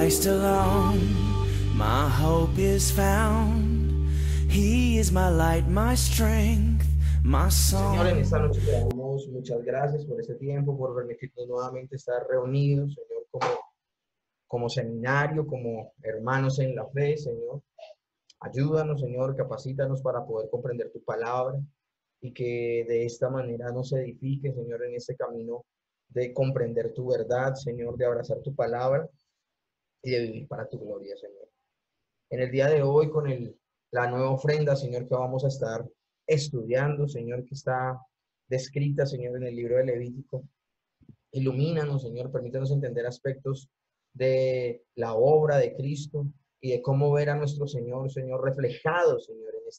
Christ alone, my hope is found. He is my light, my strength, my song. Señor, en esta noche te damos muchas gracias por este tiempo, por permitirnos nuevamente estar reunidos, Señor, como seminario, como hermanos en la fe, Señor. Ayúdanos, Señor, capacítanos para poder comprender tu palabra y que de esta manera nos edifique, Señor, en este camino de comprender tu verdad, Señor, de abrazar tu palabra y de vivir para tu gloria, Señor. En el día de hoy, con la nueva ofrenda, Señor, que vamos a estar estudiando, Señor, que está descrita, Señor, en el libro de Levítico. Ilumínanos, Señor, permítanos entender aspectos de la obra de Cristo y de cómo ver a nuestro Señor, Señor, reflejado, Señor, en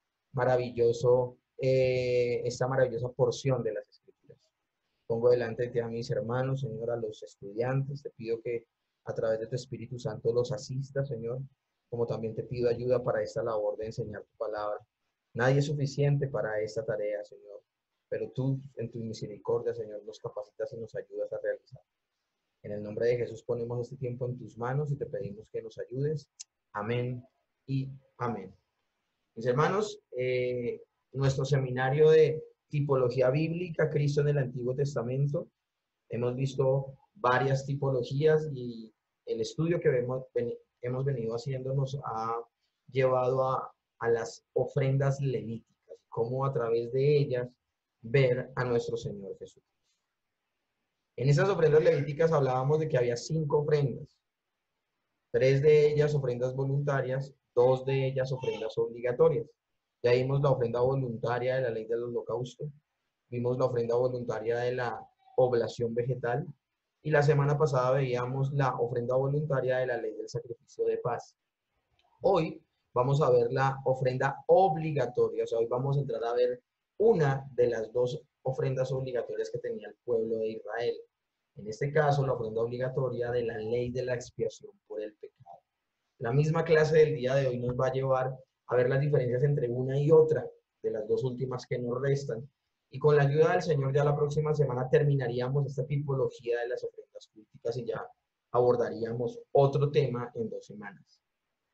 esta maravillosa porción de las Escrituras. Pongo delante de ti a mis hermanos, Señor, a los estudiantes. Te pido que a través de tu Espíritu Santo los asista, Señor, como también te pido ayuda para esta labor de enseñar tu palabra. Nadie es suficiente para esta tarea, Señor, pero tú, en tu misericordia, Señor, nos capacitas y nos ayudas a realizar. En el nombre de Jesús ponemos este tiempo en tus manos y te pedimos que nos ayudes. Amén y amén. Mis hermanos, nuestro seminario de tipología bíblica, Cristo en el Antiguo Testamento, hemos visto varias tipologías y el estudio que hemos venido haciendo nos ha llevado a las ofrendas levíticas, cómo a través de ellas ver a nuestro Señor Jesús. En esas ofrendas levíticas hablábamos de que había 5 ofrendas, 3 de ellas ofrendas voluntarias, 2 de ellas ofrendas obligatorias. Ya vimos la ofrenda voluntaria de la ley del holocausto, vimos la ofrenda voluntaria de la oblación vegetal y la semana pasada veíamos la ofrenda voluntaria de la ley del sacrificio de paz. Hoy vamos a ver la ofrenda obligatoria, o sea, hoy vamos a entrar a ver una de las 2 ofrendas obligatorias que tenía el pueblo de Israel. En este caso, la ofrenda obligatoria de la ley de la expiación por el pecado. La misma clase del día de hoy nos va a llevar a ver las diferencias entre una y otra de las 2 últimas que nos restan. Y con la ayuda del Señor, ya la próxima semana terminaríamos esta tipología de las ofrendas culticas y ya abordaríamos otro tema en 2 semanas.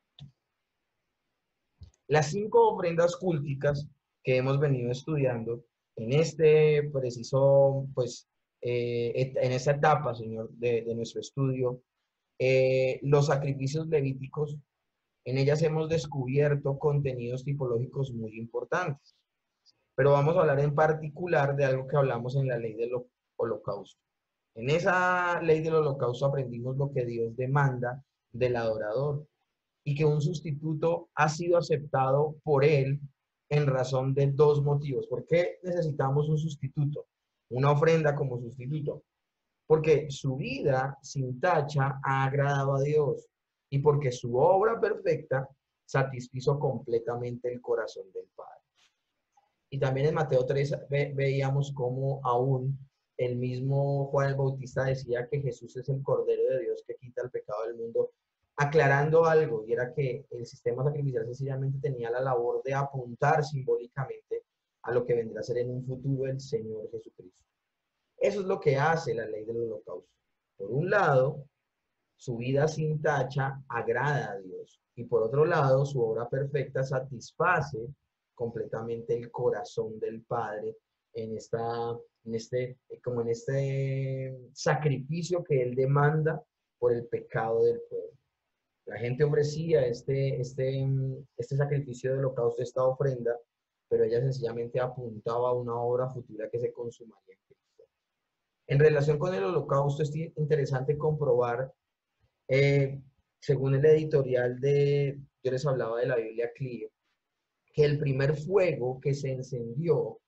Las 5 ofrendas culticas que hemos venido estudiando en este preciso, pues, en esta etapa, Señor, de nuestro estudio, los sacrificios levíticos, en ellas hemos descubierto contenidos tipológicos muy importantes. Pero vamos a hablar en particular de algo que hablamos en la ley del holocausto. En esa ley del holocausto aprendimos lo que Dios demanda del adorador y que un sustituto ha sido aceptado por él en razón de 2 motivos. ¿Por qué necesitamos un sustituto? Una ofrenda como sustituto. Porque su vida sin tacha ha agradado a Dios y porque su obra perfecta satisfizo completamente el corazón del Padre. Y también en Mateo 3 veíamos cómo aún el mismo Juan el Bautista decía que Jesús es el Cordero de Dios que quita el pecado del mundo, aclarando algo, y era que el sistema sacrificial sencillamente tenía la labor de apuntar simbólicamente a lo que vendrá a ser en un futuro el Señor Jesucristo. Eso es lo que hace la ley del holocausto. Por un lado, su vida sin tacha agrada a Dios, y por otro lado, su obra perfecta satisface completamente el corazón del Padre en este sacrificio que Él demanda por el pecado del pueblo. La gente ofrecía este sacrificio de holocausto, esta ofrenda, pero ella sencillamente apuntaba a una obra futura que se consumaría en Cristo. En relación con el holocausto es interesante comprobar, según el editorial yo les hablaba de la Biblia Clio, que el primer fuego que se encendió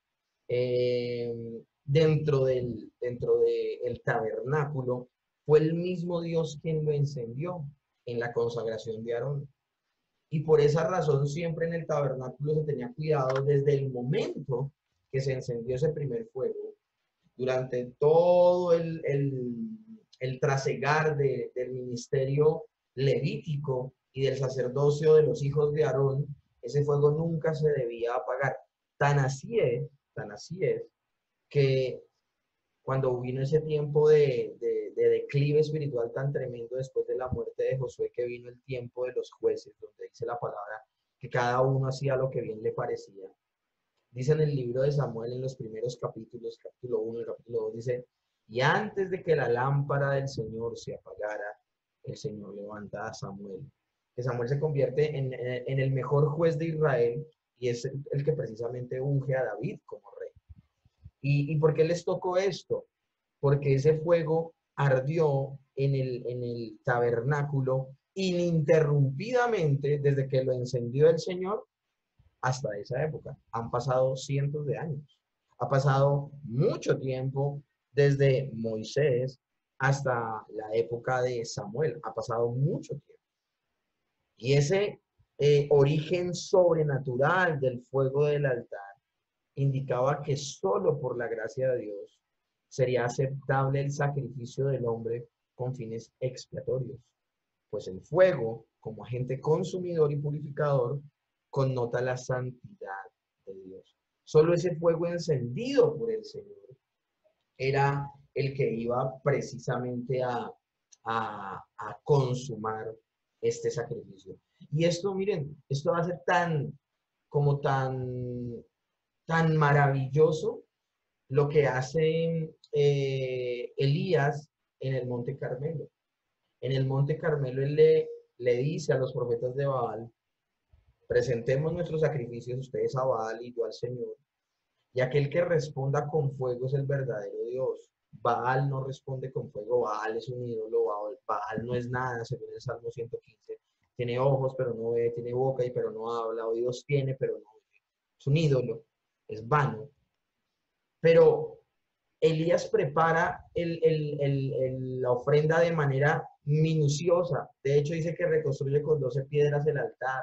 dentro del tabernáculo fue el mismo Dios quien lo encendió en la consagración de Aarón. Y por esa razón siempre en el tabernáculo se tenía cuidado desde el momento que se encendió ese primer fuego, durante todo el trasegar del ministerio levítico y del sacerdocio de los hijos de Aarón, ese fuego nunca se debía apagar. Tan así es que cuando vino ese tiempo de declive espiritual tan tremendo después de la muerte de Josué, que vino el tiempo de los jueces, donde dice la palabra que cada uno hacía lo que bien le parecía. Dice en el libro de Samuel, en los primeros capítulos, capítulo 1 y capítulo 2, dice, y antes de que la lámpara del Señor se apagara, el Señor levanta a Samuel. Que Samuel se convierte en el mejor juez de Israel y es el que precisamente unge a David como rey. ¿Y por qué les tocó esto? Porque ese fuego ardió en el tabernáculo ininterrumpidamente desde que lo encendió el Señor hasta esa época. Han pasado cientos de años. Ha pasado mucho tiempo desde Moisés hasta la época de Samuel. Ha pasado mucho tiempo. Y ese origen sobrenatural del fuego del altar indicaba que solo por la gracia de Dios sería aceptable el sacrificio del hombre con fines expiatorios. Pues el fuego, como agente consumidor y purificador, connota la santidad de Dios. Solo ese fuego encendido por el Señor era el que iba precisamente a consumar este sacrificio. Y esto, miren, esto va a ser tan maravilloso lo que hace Elías en el Monte Carmelo. En el Monte Carmelo él le dice a los profetas de Baal, presentemos nuestros sacrificios ustedes a Baal y yo al Señor, y aquel que responda con fuego es el verdadero Dios. Baal no responde con fuego, Baal es un ídolo, Baal no es nada, según el Salmo 115. Tiene ojos, pero no ve, tiene boca, pero no habla, oídos tiene, pero no oye. Es un ídolo, es vano. Pero Elías prepara la ofrenda de manera minuciosa. De hecho, dice que reconstruye con 12 piedras el altar.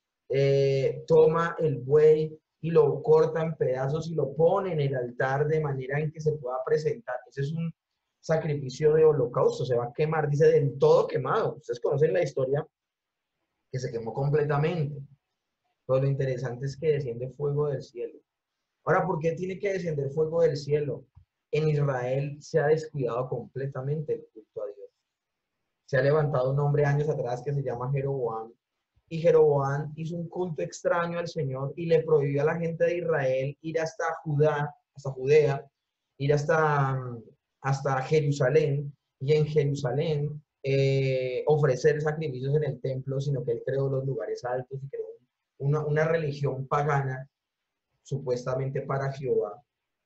Toma el buey y lo corta en pedazos y lo pone en el altar de manera en que se pueda presentar. Ese es un sacrificio de holocausto, se va a quemar, dice, del todo quemado. Ustedes conocen la historia, que se quemó completamente. Pero lo interesante es que desciende fuego del cielo. Ahora, ¿por qué tiene que descender fuego del cielo? En Israel se ha descuidado completamente el culto a Dios. Se ha levantado un hombre años atrás que se llama Jeroboam, y Jeroboam hizo un culto extraño al Señor y le prohibió a la gente de Israel ir hasta Judea, ir hasta Jerusalén, y en Jerusalén ofrecer sacrificios en el templo, sino que él creó los lugares altos y creó una religión pagana, supuestamente para Jehová,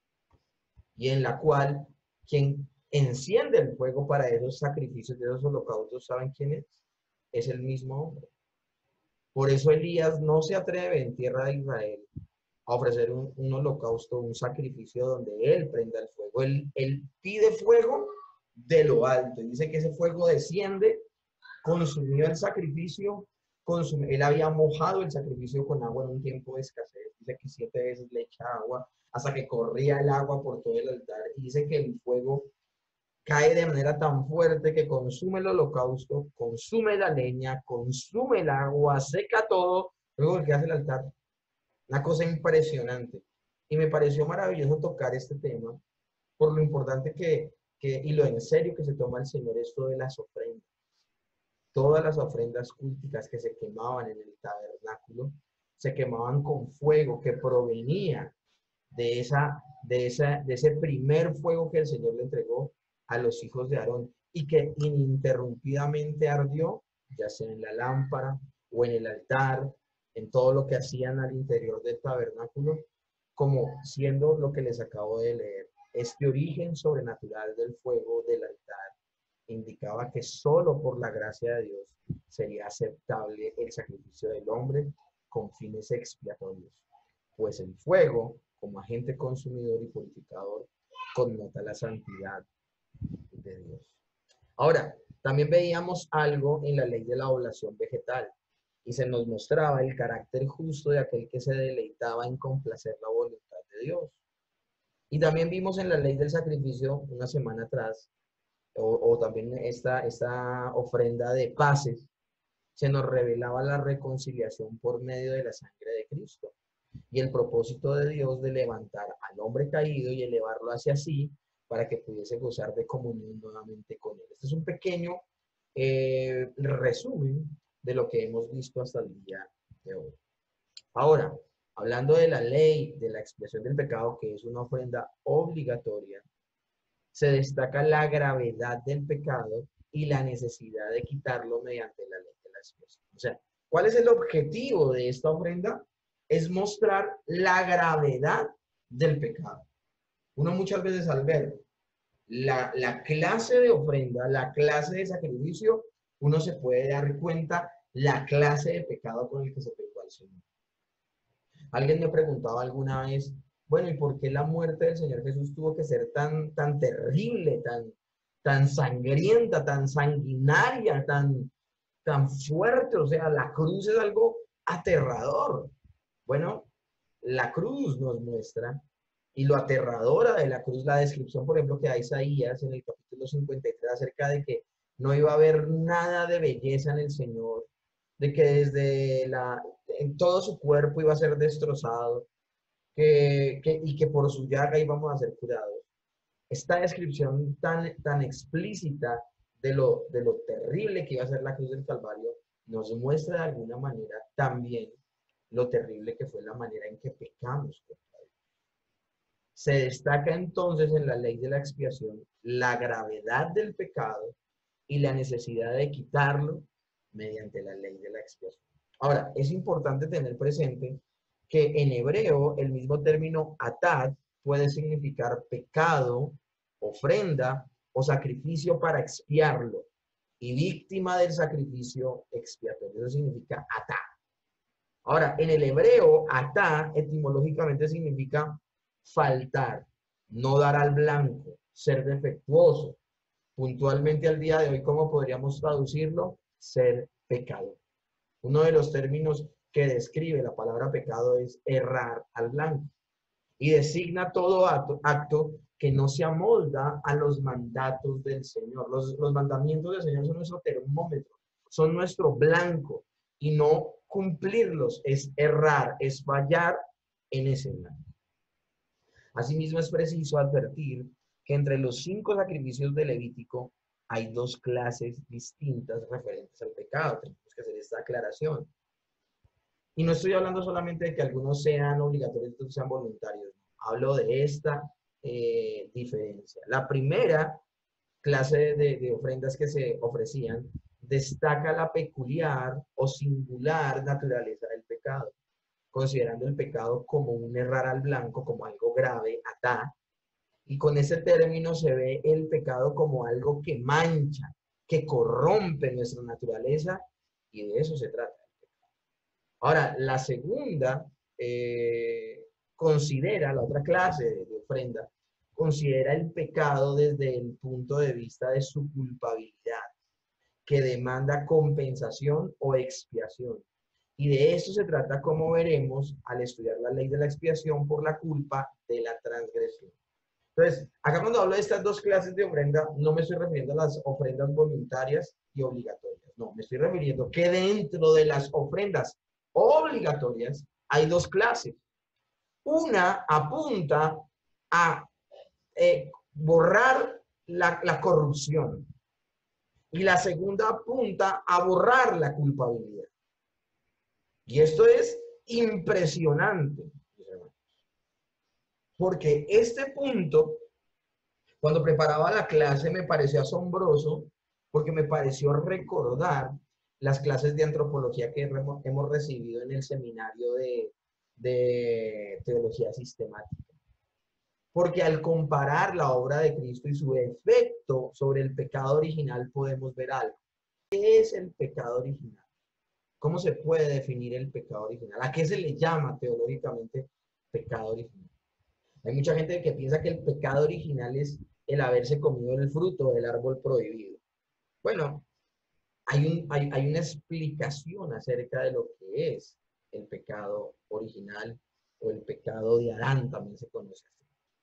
y en la cual quien enciende el fuego para esos sacrificios, de esos holocaustos, ¿saben quién es? Es el mismo hombre. Por eso Elías no se atreve en tierra de Israel a ofrecer un holocausto, un sacrificio donde él prenda el fuego. Él pide fuego de lo alto y dice que ese fuego desciende, consumió el sacrificio, él había mojado el sacrificio con agua en un tiempo de escasez. Dice que 7 veces le echa agua hasta que corría el agua por todo el altar. Y dice que el fuego cae de manera tan fuerte que consume el holocausto, consume la leña, consume el agua, seca todo. Luego, ¿qué hace el altar? Una cosa impresionante. Y me pareció maravilloso tocar este tema por lo importante y lo en serio que se toma el Señor esto de las ofrendas. Todas las ofrendas culticas que se quemaban en el tabernáculo se quemaban con fuego que provenía de ese primer fuego que el Señor le entregó a los hijos de Aarón y que ininterrumpidamente ardió, ya sea en la lámpara o en el altar, en todo lo que hacían al interior del tabernáculo, como siendo lo que les acabo de leer. Este origen sobrenatural del fuego del altar indicaba que solo por la gracia de Dios sería aceptable el sacrificio del hombre con fines expiatorios, pues el fuego, como agente consumidor y purificador, connota la santidad de Dios. Ahora, también veíamos algo en la ley de la oblación vegetal y se nos mostraba el carácter justo de aquel que se deleitaba en complacer la voluntad de Dios. Y también vimos en la ley del sacrificio una semana atrás, o también esta ofrenda de paces, se nos revelaba la reconciliación por medio de la sangre de Cristo y el propósito de Dios de levantar al hombre caído y elevarlo hacia sí para que pudiese gozar de comunión nuevamente con Él. Este es un pequeño resumen de lo que hemos visto hasta el día de hoy. Ahora, hablando de la ley de la expiación del pecado, que es una ofrenda obligatoria, se destaca la gravedad del pecado y la necesidad de quitarlo mediante la ley de la expiación. O sea, ¿cuál es el objetivo de esta ofrenda? Es mostrar la gravedad del pecado. Uno muchas veces al ver la clase de ofrenda, la clase de sacrificio, uno se puede dar cuenta la clase de pecado con el que se pecó al Señor. Alguien me preguntaba alguna vez, bueno, ¿y por qué la muerte del Señor Jesús tuvo que ser tan terrible, tan sangrienta, tan sanguinaria, tan fuerte? O sea, la cruz es algo aterrador. Bueno, la cruz nos muestra, y lo aterradora de la cruz, la descripción, por ejemplo, que da Isaías en el capítulo 53 acerca de que no iba a haber nada de belleza en el Señor, de que en todo su cuerpo iba a ser destrozado, y que por su llaga íbamos a ser curados. Esta descripción tan explícita de lo terrible que iba a ser la cruz del Calvario nos muestra de alguna manera también lo terrible que fue la manera en que pecamos contra Dios. Se destaca entonces en la ley de la expiación la gravedad del pecado y la necesidad de quitarlo mediante la ley de la expiación. Ahora, es importante tener presente que en hebreo el mismo término atad puede significar pecado, ofrenda o sacrificio para expiarlo y víctima del sacrificio expiatorio. Eso significa atá. Ahora, en el hebreo, atá etimológicamente significa faltar, no dar al blanco, ser defectuoso. Puntualmente al día de hoy, ¿cómo podríamos traducirlo? Ser pecador. Uno de los términos que describe la palabra pecado es errar al blanco y designa todo acto que no se amolda a los mandatos del Señor. Los mandamientos del Señor son nuestro termómetro, son nuestro blanco, y no cumplirlos es errar, es fallar en ese blanco. Asimismo, es preciso advertir que entre los 5 sacrificios de Levítico hay 2 clases distintas referentes al pecado. Tenemos que hacer esta aclaración. Y no estoy hablando solamente de que algunos sean obligatorios y otros sean voluntarios. Hablo de esta diferencia. La primera clase de ofrendas que se ofrecían destaca la peculiar o singular naturaleza del pecado, considerando el pecado como un errar al blanco, como algo grave, atá, y con ese término se ve el pecado como algo que mancha, que corrompe nuestra naturaleza, y de eso se trata. Ahora, la segunda considera, la otra clase de ofrenda, considera el pecado desde el punto de vista de su culpabilidad, que demanda compensación o expiación. Y de esto se trata, como veremos, al estudiar la ley de la expiación por la culpa de la transgresión. Entonces, acá cuando hablo de estas 2 clases de ofrenda, no me estoy refiriendo a las ofrendas voluntarias y obligatorias. No, me estoy refiriendo que dentro de las ofrendas obligatorias hay 2 clases. Una apunta a borrar la corrupción y la segunda apunta a borrar la culpabilidad. Y esto es impresionante, porque este punto, cuando preparaba la clase, me pareció asombroso, porque me pareció recordar las clases de antropología que hemos recibido en el seminario de teología sistemática. Porque al comparar la obra de Cristo y su efecto sobre el pecado original, podemos ver algo. ¿Qué es el pecado original? ¿Cómo se puede definir el pecado original? ¿A qué se le llama teológicamente pecado original? Hay mucha gente que piensa que el pecado original es el haberse comido el fruto del árbol prohibido. Bueno, hay una explicación acerca de lo que es el pecado original, o el pecado de Adán, también se conoce así.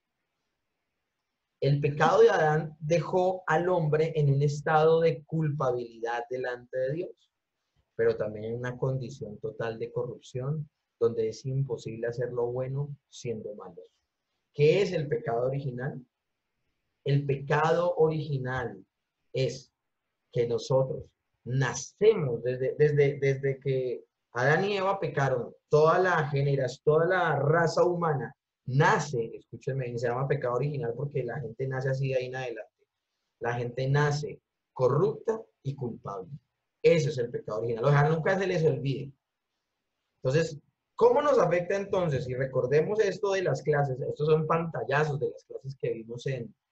El pecado de Adán dejó al hombre en un estado de culpabilidad delante de Dios, pero también en una condición total de corrupción, donde es imposible hacer lo bueno siendo malos. ¿Qué es el pecado original? El pecado original es que nosotros nacemos desde que Adán y Eva pecaron, toda la raza humana nace, escúchenme, se llama pecado original porque la gente nace así de ahí en adelante. La gente nace corrupta y culpable. Ese es el pecado original. Ojalá nunca se les olvide. Entonces, ¿cómo nos afecta entonces? Y recordemos esto de las clases, estos son pantallazos de las clases que vimos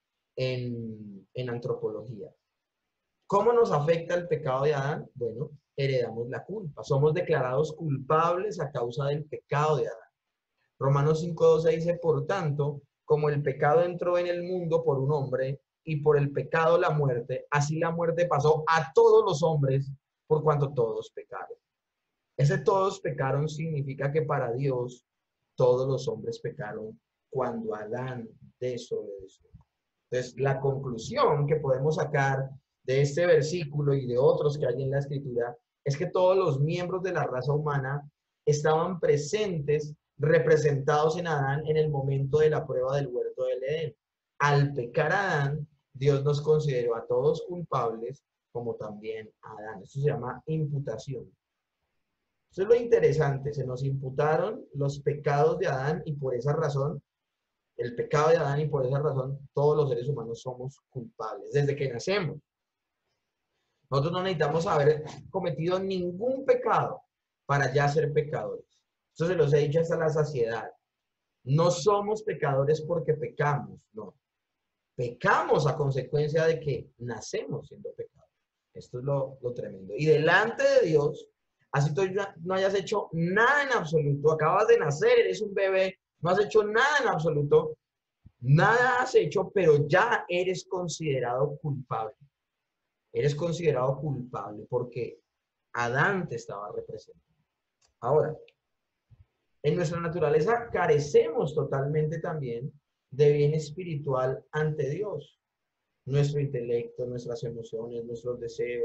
en antropología. ¿Cómo nos afecta el pecado de Adán? Bueno, heredamos la culpa. Somos declarados culpables a causa del pecado de Adán. Romanos 5:12 dice, por tanto, como el pecado entró en el mundo por un hombre y por el pecado la muerte, así la muerte pasó a todos los hombres por cuanto todos pecaron. Ese todos pecaron significa que para Dios todos los hombres pecaron cuando Adán desobedeció. Entonces, la conclusión que podemos sacar de este versículo y de otros que hay en la Escritura es que todos los miembros de la raza humana estaban presentes, representados en Adán en el momento de la prueba del huerto del Edén. Al pecar a Adán, Dios nos consideró a todos culpables, como también a Adán. Esto se llama imputación. Eso es lo interesante, se nos imputaron los pecados de Adán y por esa razón, el pecado de Adán y por esa razón todos los seres humanos somos culpables desde que nacemos. Nosotros no necesitamos haber cometido ningún pecado para ya ser pecadores. Eso se los he dicho hasta la saciedad. No somos pecadores porque pecamos, no. Pecamos a consecuencia de que nacemos siendo pecadores. Esto es lo tremendo. Y delante de Dios, así tú no hayas hecho nada en absoluto, acabas de nacer, eres un bebé, no has hecho nada en absoluto, nada has hecho, pero ya eres considerado culpable. Eres considerado culpable porque Adán te estaba representando. Ahora, en nuestra naturaleza carecemos totalmente también de bien espiritual ante Dios. Nuestro intelecto, nuestras emociones, nuestros deseos,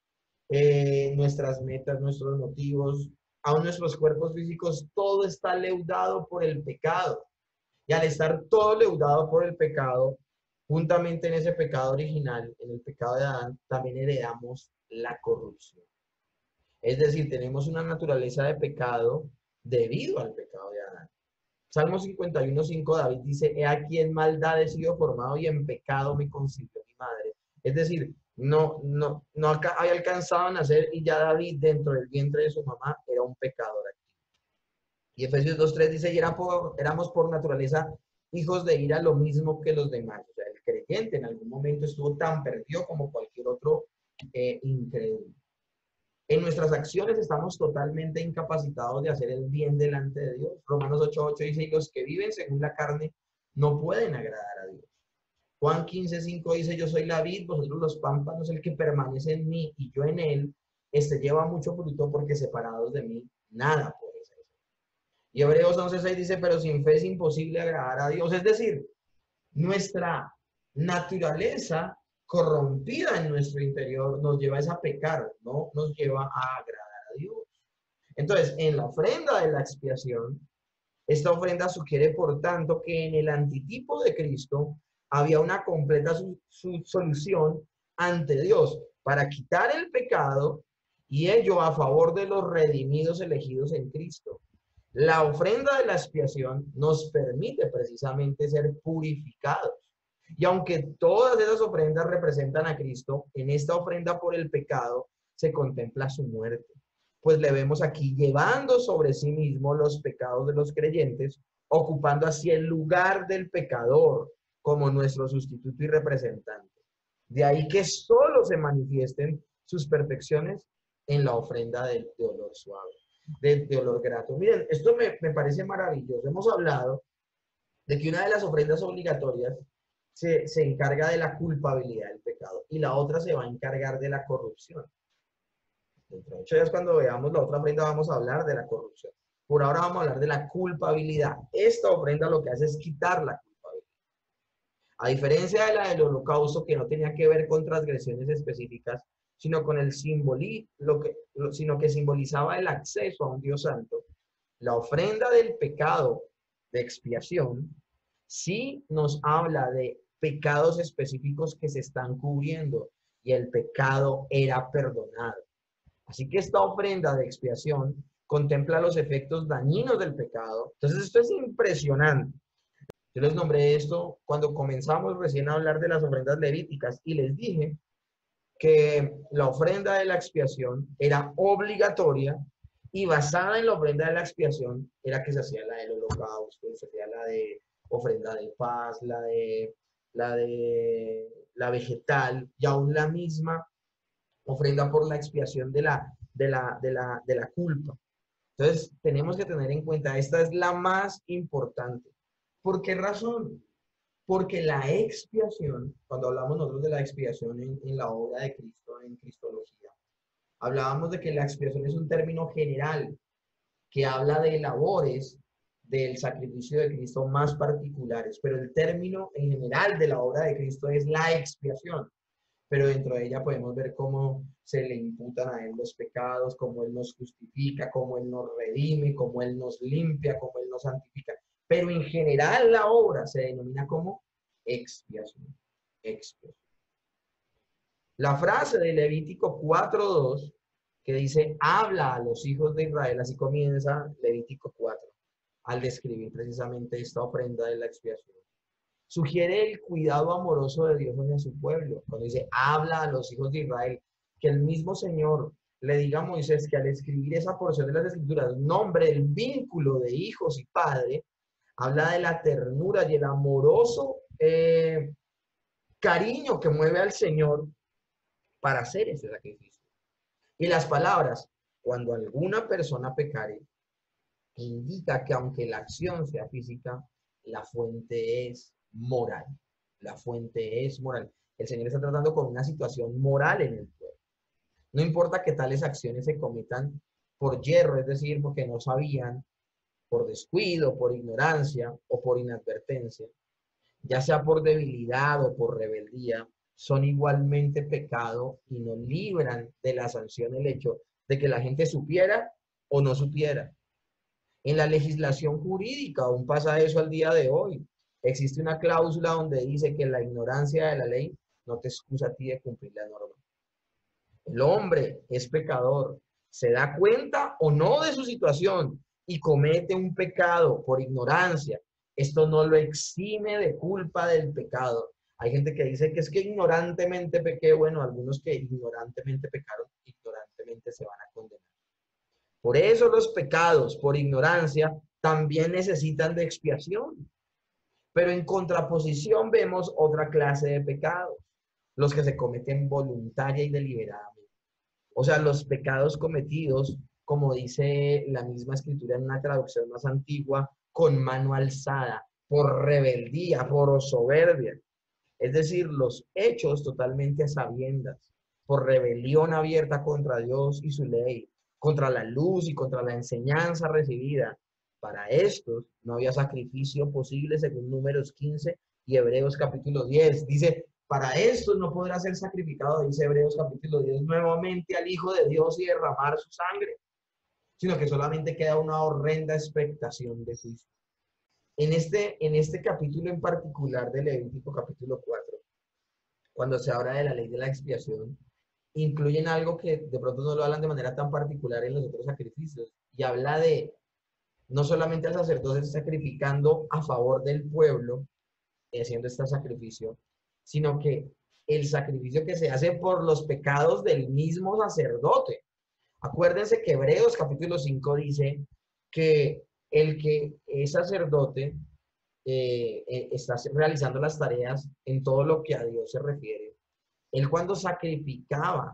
nuestras metas, nuestros motivos, aún nuestros cuerpos físicos, todo está leudado por el pecado. Y al estar todo leudado por el pecado, juntamente en ese pecado original, en el pecado de Adán, también heredamos la corrupción. Es decir, tenemos una naturaleza de pecado debido al pecado de Adán. Salmo 51:5, David dice, he aquí en maldad he sido formado y en pecado me concibió mi madre. Es decir, no había alcanzado a nacer y ya David dentro del vientre de su mamá era un pecador activo. Y Efesios 2:3 dice, y éramos por naturaleza hijos de ira lo mismo que los demás. O sea, el creyente en algún momento estuvo tan perdido como cualquier otro incrédulo. En nuestras acciones estamos totalmente incapacitados de hacer el bien delante de Dios. Romanos 8:8 dice, y los que viven según la carne no pueden agradar a Dios. Juan 15:5 dice, yo soy la vid, vosotros los pámpanos, el que permanece en mí y yo en él, lleva mucho fruto porque separados de mí, nada puede ser. Y Hebreos 11:6 dice, pero sin fe es imposible agradar a Dios. Es decir, nuestra naturaleza corrompida en nuestro interior nos lleva a pecar, no nos lleva a agradar a Dios. Entonces, en la ofrenda de la expiación, esta ofrenda sugiere, por tanto, que en el antitipo de Cristo había una completa solución ante Dios para quitar el pecado y ello a favor de los redimidos elegidos en Cristo. La ofrenda de la expiación nos permite precisamente ser purificados. Y aunque todas esas ofrendas representan a Cristo, en esta ofrenda por el pecado se contempla su muerte. Pues le vemos aquí llevando sobre sí mismo los pecados de los creyentes, ocupando así el lugar del pecador como nuestro sustituto y representante. De ahí que solo se manifiesten sus perfecciones en la ofrenda de olor suave, de olor grato. Miren, esto me parece maravilloso. Hemos hablado de que una de las ofrendas obligatorias se encarga de la culpabilidad del pecado y la otra se va a encargar de la corrupción. Dentro de 8 días, cuando veamos la otra ofrenda, vamos a hablar de la corrupción. Por ahora vamos a hablar de la culpabilidad. Esta ofrenda lo que hace es quitar la culpabilidad. A diferencia de la del holocausto, que no tenía que ver con transgresiones específicas, sino con el sino que simbolizaba el acceso a un Dios santo, la ofrenda del pecado de expiación sí nos habla de pecados específicos que se están cubriendo y el pecado era perdonado. Así que esta ofrenda de expiación contempla los efectos dañinos del pecado. Entonces esto es impresionante. Yo les nombré esto cuando comenzamos recién a hablar de las ofrendas levíticas y les dije que la ofrenda de la expiación era obligatoria y basada en la ofrenda de la expiación era que se hacía la del holocausto, se hacía la de ofrenda de paz, la vegetal y aún la misma ofrenda por la expiación de la culpa. Entonces, tenemos que tener en cuenta, esta es la más importante. ¿Por qué razón? Porque la expiación, cuando hablamos nosotros de la expiación en la obra de Cristo, en Cristología, hablábamos de que la expiación es un término general que habla de labores del sacrificio de Cristo más particulares, pero el término en general de la obra de Cristo es la expiación. Pero dentro de ella podemos ver cómo se le imputan a Él los pecados, cómo Él nos justifica, cómo Él nos redime, cómo Él nos limpia, cómo Él nos santifica. Pero en general la obra se denomina como expiación. Expiación. La frase de Levítico 4:2 que dice, habla a los hijos de Israel, así comienza Levítico 4, al describir precisamente esta ofrenda de la expiación. Sugiere el cuidado amoroso de Dios hacia su pueblo. Cuando dice, habla a los hijos de Israel, que el mismo Señor le diga a Moisés que al escribir esa porción de las Escrituras, nombre el vínculo de hijos y padre, habla de la ternura y el amoroso cariño que mueve al Señor para hacer ese sacrificio. Y las palabras, cuando alguna persona pecare, indica que aunque la acción sea física, la fuente es moral. La fuente es moral. El Señor está tratando con una situación moral en el pueblo. No importa que tales acciones se cometan por yerro, es decir, porque no sabían, por descuido, por ignorancia o por inadvertencia, ya sea por debilidad o por rebeldía, son igualmente pecado y no libran de la sanción el hecho de que la gente supiera o no supiera. En la legislación jurídica aún pasa eso al día de hoy. Existe una cláusula donde dice que la ignorancia de la ley no te excusa a ti de cumplir la norma. El hombre es pecador, se da cuenta o no de su situación y comete un pecado por ignorancia. Esto no lo exime de culpa del pecado. Hay gente que dice que es que ignorantemente pequé. Bueno, algunos que ignorantemente pecaron, ignorantemente se van a condenar. Por eso los pecados por ignorancia también necesitan de expiación. Pero en contraposición vemos otra clase de pecados, los que se cometen voluntaria y deliberadamente. O sea, los pecados cometidos, como dice la misma escritura en una traducción más antigua, con mano alzada, por rebeldía, por soberbia. Es decir, los hechos totalmente a sabiendas, por rebelión abierta contra Dios y su ley, contra la luz y contra la enseñanza recibida. Para estos no había sacrificio posible según Números 15 y Hebreos capítulo 10. Dice, para estos no podrá ser sacrificado, dice Hebreos capítulo 10, nuevamente al Hijo de Dios y derramar su sangre, sino que solamente queda una horrenda expectación de juicio. En este capítulo en particular de Levítico capítulo 4, cuando se habla de la ley de la expiación, incluyen algo que de pronto no lo hablan de manera tan particular en los otros sacrificios, y habla de no solamente al sacerdote sacrificando a favor del pueblo, haciendo este sacrificio, sino que el sacrificio que se hace por los pecados del mismo sacerdote. Acuérdense que Hebreos capítulo 5 dice que el que es sacerdote está realizando las tareas en todo lo que a Dios se refiere. Él cuando sacrificaba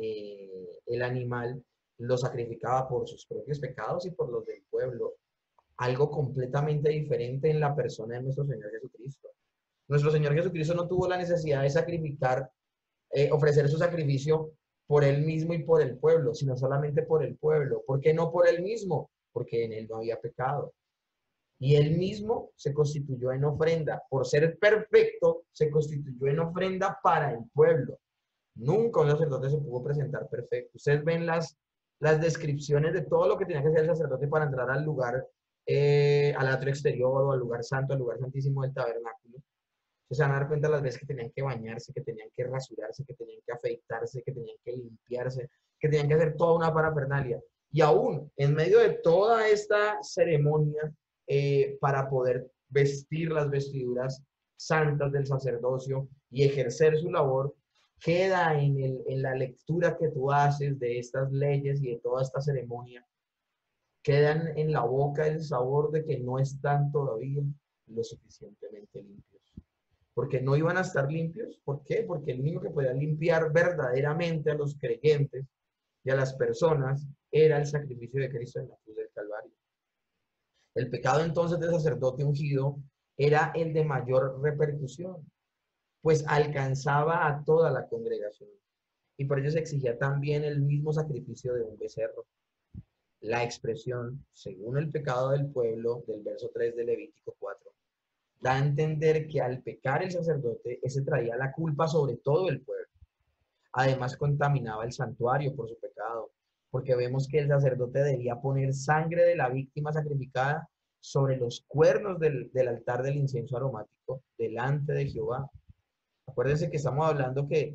el animal, lo sacrificaba por sus propios pecados y por los del pueblo. Algo completamente diferente en la persona de nuestro Señor Jesucristo. Nuestro Señor Jesucristo no tuvo la necesidad de sacrificar, ofrecer su sacrificio por él mismo y por el pueblo, sino solamente por el pueblo. ¿Por qué no por él mismo? Porque en él no había pecado. Y él mismo se constituyó en ofrenda. Por ser perfecto, se constituyó en ofrenda para el pueblo. Nunca un sacerdote se pudo presentar perfecto. Ustedes ven las descripciones de todo lo que tenía que hacer el sacerdote para entrar al lugar, al atrio exterior o al lugar santo, al lugar santísimo del tabernáculo. Se van a dar cuenta las veces que tenían que bañarse, que tenían que rasurarse, que tenían que afeitarse, que tenían que limpiarse, que tenían que hacer toda una parafernalia. Y aún en medio de toda esta ceremonia, para poder vestir las vestiduras santas del sacerdocio y ejercer su labor, queda en la lectura que tú haces de estas leyes y de toda esta ceremonia, quedan en la boca el sabor de que no están todavía lo suficientemente limpios. Porque no iban a estar limpios. ¿Por qué? Porque el único que podía limpiar verdaderamente a los creyentes y a las personas era el sacrificio de Cristo en la cruz del Calvario. El pecado entonces del sacerdote ungido era el de mayor repercusión, pues alcanzaba a toda la congregación. Y por ello se exigía también el mismo sacrificio de un becerro. La expresión, según el pecado del pueblo, del verso 3 de Levítico 4, da a entender que al pecar el sacerdote, ese traía la culpa sobre todo el pueblo. Además, contaminaba el santuario por su pecado, porque vemos que el sacerdote debía poner sangre de la víctima sacrificada sobre los cuernos del altar del incienso aromático delante de Jehová. Acuérdense que estamos hablando que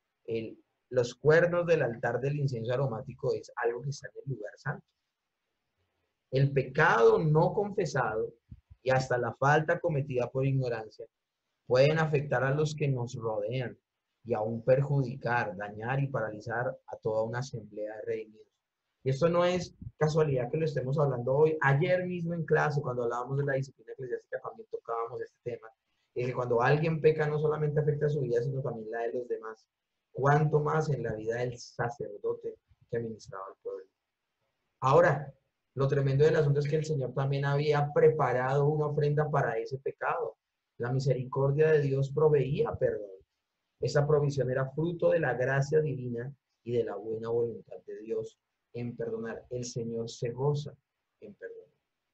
los cuernos del altar del incienso aromático es algo que está en el lugar santo. El pecado no confesado y hasta la falta cometida por ignorancia pueden afectar a los que nos rodean y aún perjudicar, dañar y paralizar a toda una asamblea de redimidos. Y esto no es casualidad que lo estemos hablando hoy. Ayer mismo en clase, cuando hablábamos de la disciplina eclesiástica, también tocábamos este tema. Y que cuando alguien peca no solamente afecta a su vida, sino también la de los demás. Cuánto más en la vida del sacerdote que administraba al pueblo. Ahora, lo tremendo del asunto es que el Señor también había preparado una ofrenda para ese pecado. La misericordia de Dios proveía perdón. Esa provisión era fruto de la gracia divina y de la buena voluntad de Dios en perdonar. El Señor se goza en perdonar.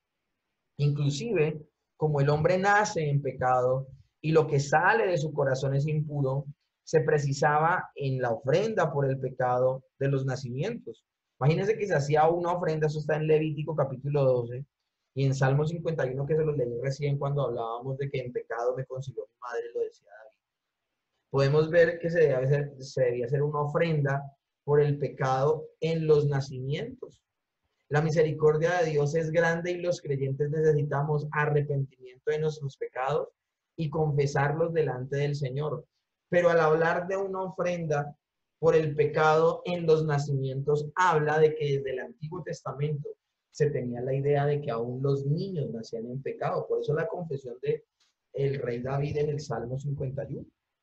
Inclusive, como el hombre nace en pecado y lo que sale de su corazón es impuro, se precisaba en la ofrenda por el pecado de los nacimientos. Imagínense que se hacía una ofrenda, eso está en Levítico capítulo 12 y en Salmo 51, que se los leí recién cuando hablábamos de que en pecado me concibió mi madre, lo decía David. Podemos ver que se debía hacer una ofrenda por el pecado en los nacimientos. La misericordia de Dios es grande y los creyentes necesitamos arrepentimiento de nuestros pecados y confesarlos delante del Señor. Pero al hablar de una ofrenda por el pecado en los nacimientos, habla de que desde el Antiguo Testamento se tenía la idea de que aún los niños nacían en pecado. Por eso la confesión de el rey David en el Salmo 51.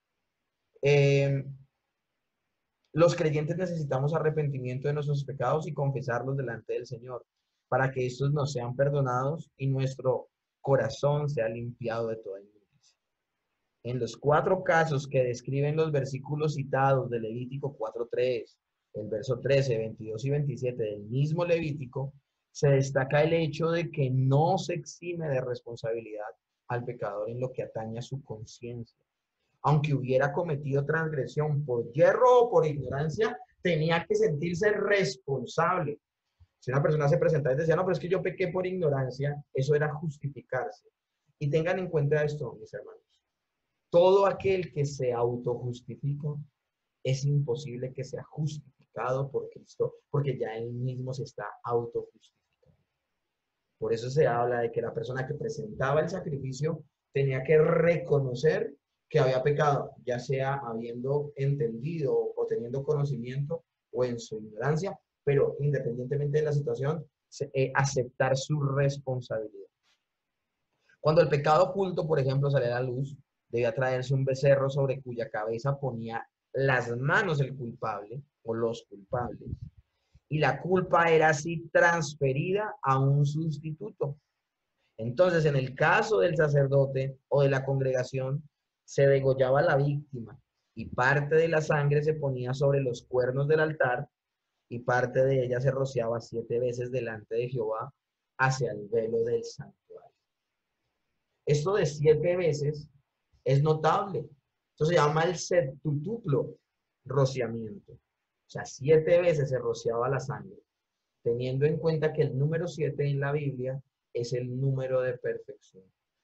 Los creyentes necesitamos arrepentimiento de nuestros pecados y confesarlos delante del Señor, para que estos nos sean perdonados y nuestro corazón sea limpiado de toda inmundicia. En los 4 casos que describen los versículos citados de Levítico 4:3, el verso 13, 22 y 27 del mismo Levítico, se destaca el hecho de que no se exime de responsabilidad al pecador en lo que atañe a su conciencia. Aunque hubiera cometido transgresión por yerro o por ignorancia, tenía que sentirse responsable. Si una persona se presentaba y decía, no, pero es que yo pequé por ignorancia, eso era justificarse. Y tengan en cuenta esto, mis hermanos. Todo aquel que se autojustifica, es imposible que sea justificado por Cristo, porque ya él mismo se está autojustificando. Por eso se habla de que la persona que presentaba el sacrificio tenía que reconocer que había pecado, ya sea habiendo entendido o teniendo conocimiento o en su ignorancia, pero independientemente de la situación, aceptar su responsabilidad. Cuando el pecado oculto, por ejemplo, sale a la luz, debía traerse un becerro sobre cuya cabeza ponía las manos el culpable o los culpables, y la culpa era así transferida a un sustituto. Entonces, en el caso del sacerdote o de la congregación, se degollaba a la víctima y parte de la sangre se ponía sobre los cuernos del altar y parte de ella se rociaba 7 veces delante de Jehová hacia el velo del santuario. Esto de 7 veces es notable. Esto se llama el septutuplo rociamiento. O sea, 7 veces se rociaba la sangre, teniendo en cuenta que el número 7 en la Biblia es el número de perfección.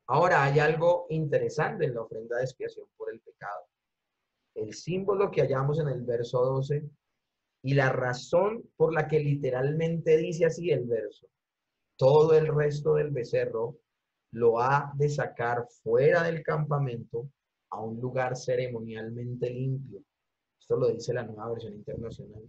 Ahora, hay algo interesante en la ofrenda de expiación por el pecado. El símbolo que hallamos en el verso 12 y la razón por la que literalmente dice así el verso. Todo el resto del becerro lo ha de sacar fuera del campamento a un lugar ceremonialmente limpio. Esto lo dice la Nueva Versión Internacional.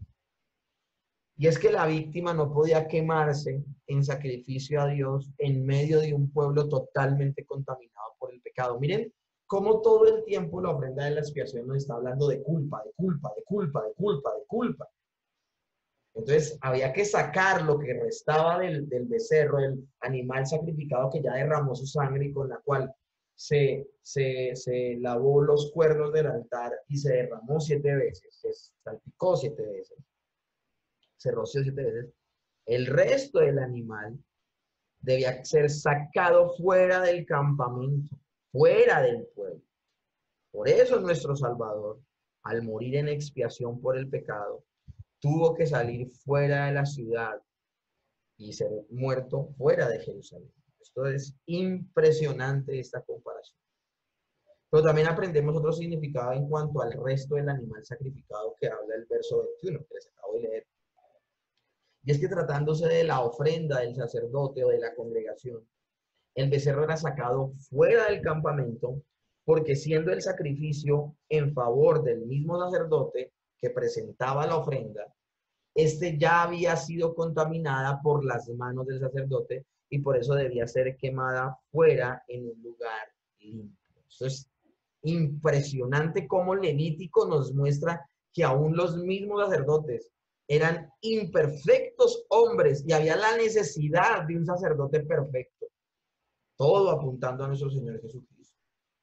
Y es que la víctima no podía quemarse en sacrificio a Dios en medio de un pueblo totalmente contaminado por el pecado. Miren cómo todo el tiempo la ofrenda de la expiación nos está hablando de culpa, de culpa, de culpa, de culpa, de culpa. Entonces había que sacar lo que restaba del becerro, el animal sacrificado que ya derramó su sangre y con la cual se lavó los cuernos del altar y se derramó 7 veces, se salpicó 7 veces, se roció 7 veces. El resto del animal debía ser sacado fuera del campamento, fuera del pueblo. Por eso nuestro Salvador, al morir en expiación por el pecado, tuvo que salir fuera de la ciudad y ser muerto fuera de Jerusalén. Esto es impresionante, esta comparación. Pero también aprendemos otro significado en cuanto al resto del animal sacrificado que habla el verso 21, que les acabo de leer. Y es que tratándose de la ofrenda del sacerdote o de la congregación, el becerro era sacado fuera del campamento porque siendo el sacrificio en favor del mismo sacerdote que presentaba la ofrenda, este ya había sido contaminada por las manos del sacerdote y por eso debía ser quemada fuera en un lugar limpio. Eso es impresionante cómo Levítico nos muestra que aún los mismos sacerdotes eran imperfectos hombres y había la necesidad de un sacerdote perfecto. Todo apuntando a nuestro Señor Jesucristo.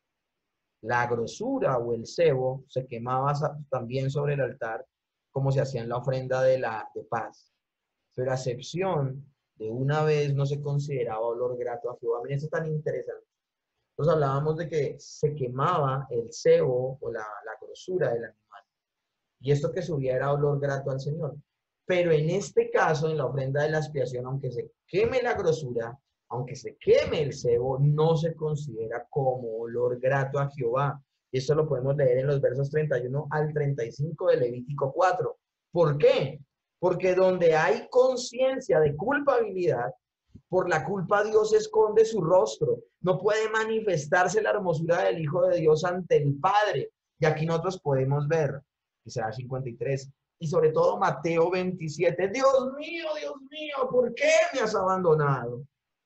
La grosura o el sebo se quemaba también sobre el altar, como se hacía en la ofrenda de paz. Pero a excepción de una vez no se consideraba olor grato a Jehová. Miren, esto es tan interesante. Entonces hablábamos de que se quemaba el sebo o la grosura del animal. Y esto que subía era olor grato al Señor. Pero en este caso, en la ofrenda de la expiación, aunque se queme la grosura, aunque se queme el sebo, no se considera como olor grato a Jehová. Y esto lo podemos leer en los versos 31 al 35 de Levítico 4. ¿Por qué? Porque donde hay conciencia de culpabilidad, por la culpa Dios esconde su rostro. No puede manifestarse la hermosura del Hijo de Dios ante el Padre. Y aquí nosotros podemos ver Isaías 53 y sobre todo Mateo 27. Dios mío, ¿por qué me has abandonado?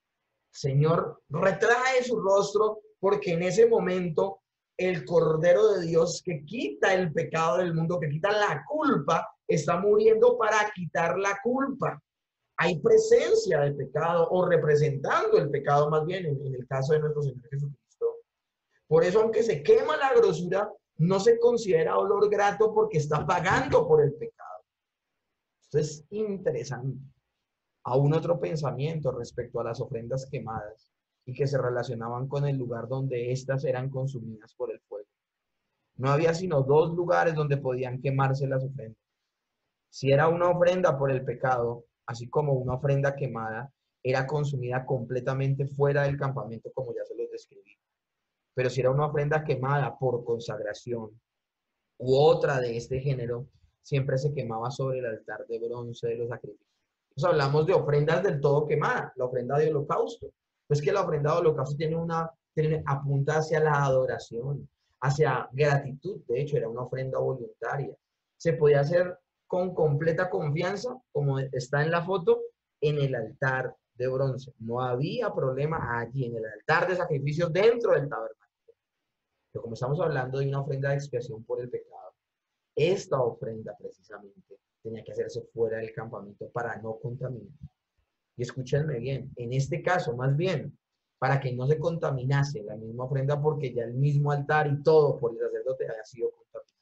Señor, retrae su rostro porque en ese momento el Cordero de Dios que quita el pecado del mundo, que quita la culpa, está muriendo para quitar la culpa. Hay presencia de pecado o representando el pecado más bien en el caso de nuestro Señor Jesucristo. Por eso, aunque se quema la grosura, no se considera olor grato porque está pagando por el pecado. Esto es interesante. Aún otro pensamiento respecto a las ofrendas quemadas y que se relacionaban con el lugar donde éstas eran consumidas por el fuego. No había sino 2 lugares donde podían quemarse las ofrendas. Si era una ofrenda por el pecado, así como una ofrenda quemada, era consumida completamente fuera del campamento, como ya se los describí. Pero si era una ofrenda quemada por consagración u otra de este género, siempre se quemaba sobre el altar de bronce de los sacrificios. Entonces hablamos de ofrendas del todo quemada, la ofrenda de holocausto. Pues que la ofrenda de holocausto apunta hacia la adoración, hacia gratitud. De hecho, era una ofrenda voluntaria. Se podía hacer con completa confianza, como está en la foto, en el altar de bronce. No había problema allí, en el altar de sacrificios dentro del tabernáculo. Pero como estamos hablando de una ofrenda de expiación por el pecado, esta ofrenda precisamente tenía que hacerse fuera del campamento para no contaminar. Y escúchenme bien, en este caso, más bien, para que no se contaminase la misma ofrenda porque ya el mismo altar y todo por el sacerdote había sido contaminado.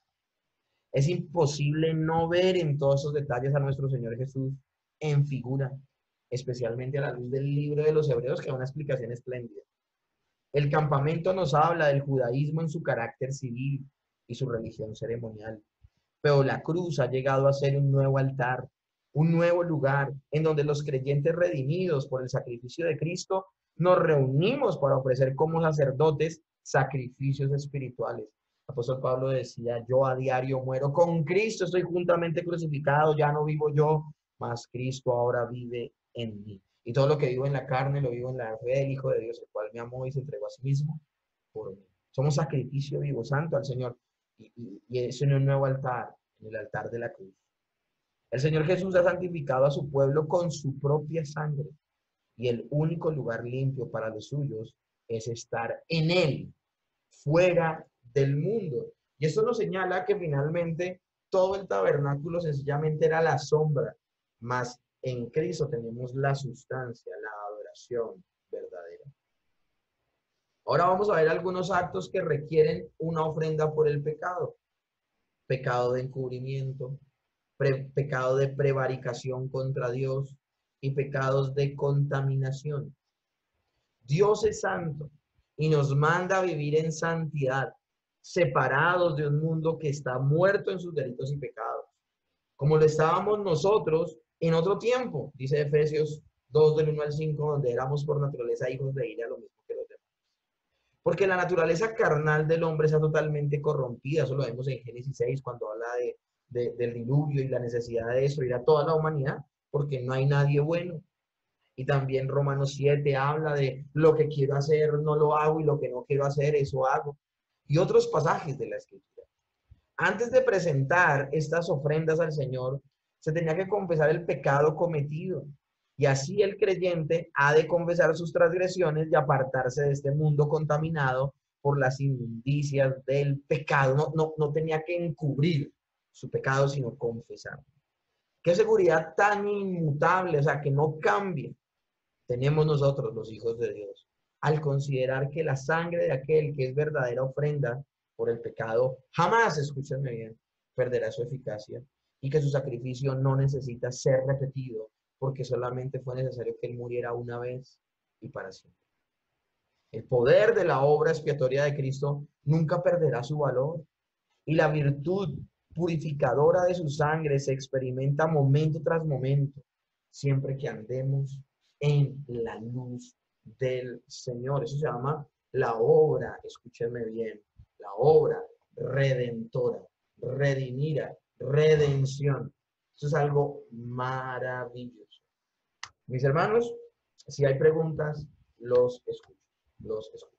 Es imposible no ver en todos esos detalles a nuestro Señor Jesús en figura, especialmente a la luz del libro de los Hebreos, que da una explicación espléndida. El campamento nos habla del judaísmo en su carácter civil y su religión ceremonial. Pero la cruz ha llegado a ser un nuevo altar, un nuevo lugar en donde los creyentes redimidos por el sacrificio de Cristo nos reunimos para ofrecer como sacerdotes sacrificios espirituales. El apóstol Pablo decía, yo a diario muero con Cristo, estoy juntamente crucificado, ya no vivo yo, mas Cristo ahora vive en mí. Y todo lo que vivo en la carne, lo vivo en la fe del Hijo de Dios, el cual me amó y se entregó a sí mismo por mí. Somos sacrificio vivo, santo al Señor. Y eso en un nuevo altar, en el altar de la cruz. El Señor Jesús ha santificado a su pueblo con su propia sangre. Y el único lugar limpio para los suyos es estar en Él, fuera del mundo. Y esto nos señala que finalmente todo el tabernáculo sencillamente era la sombra, mas en Cristo tenemos la sustancia, la adoración verdadera. Ahora vamos a ver algunos actos que requieren una ofrenda por el pecado. Pecado de encubrimiento, pecado de prevaricación contra Dios y pecados de contaminación. Dios es santo y nos manda a vivir en santidad, separados de un mundo que está muerto en sus delitos y pecados, como lo estábamos nosotros en otro tiempo, dice Efesios 2 del 1 al 5, donde éramos por naturaleza hijos de ira, lo mismo que los demás. Porque la naturaleza carnal del hombre está totalmente corrompida, eso lo vemos en Génesis 6, cuando habla del diluvio y la necesidad de destruir a toda la humanidad, porque no hay nadie bueno. Y también Romanos 7 habla de lo que quiero hacer no lo hago y lo que no quiero hacer eso hago. Y otros pasajes de la Escritura. Antes de presentar estas ofrendas al Señor, se tenía que confesar el pecado cometido. Y así el creyente ha de confesar sus transgresiones y apartarse de este mundo contaminado por las inmundicias del pecado. No tenía que encubrir su pecado, sino confesar. Qué seguridad tan inmutable, o sea, que no cambie tenemos nosotros, los hijos de Dios, al considerar que la sangre de aquel que es verdadera ofrenda por el pecado jamás, escúchenme bien, perderá su eficacia y que su sacrificio no necesita ser repetido porque solamente fue necesario que él muriera una vez y para siempre. El poder de la obra expiatoria de Cristo nunca perderá su valor y la virtud purificadora de su sangre se experimenta momento tras momento, siempre que andemos en la luz del Señor. Eso se llama la obra, escúcheme bien, la obra redentora, redimida, redención. Eso es algo maravilloso. Mis hermanos, si hay preguntas, los escucho, los escucho.